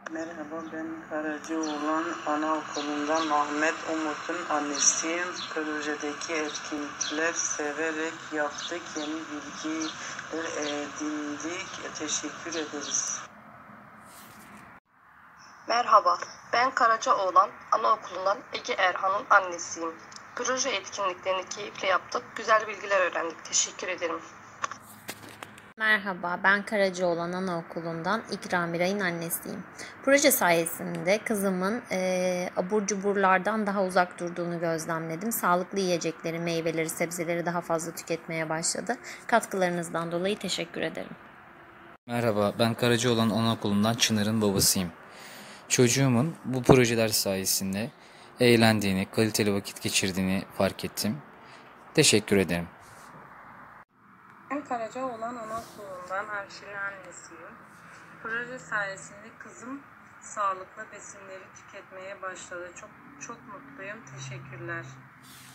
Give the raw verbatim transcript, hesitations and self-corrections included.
Merhaba, ben Karacaoğlan Anaokulu'ndan Ahmet Umut'un annesiyim. Projedeki etkinlikler severek yaptık, yeni bilgiler edindik. Teşekkür ederiz. Merhaba, ben Karacaoğlan Anaokulu'ndan Ege Erhan'ın annesiyim. Proje etkinliklerini keyifle yaptık, güzel bilgiler öğrendik. Teşekkür ederim. Merhaba, ben Karacaoğlan Anaokulu'ndan İkra Miray'ın annesiyim. Proje sayesinde kızımın e, abur cuburlardan daha uzak durduğunu gözlemledim. Sağlıklı yiyecekleri, meyveleri, sebzeleri daha fazla tüketmeye başladı. Katkılarınızdan dolayı teşekkür ederim. Merhaba, ben Karacaoğlan Anaokulu'ndan Çınar'ın babasıyım. Çocuğumun bu projeler sayesinde eğlendiğini, kaliteli vakit geçirdiğini fark ettim. Teşekkür ederim. Ben Karacaoğlan Anaokulu'ndan Arşil'in annesiyim. Proje sayesinde kızım sağlıklı besinleri tüketmeye başladı. Çok çok mutluyum. Teşekkürler.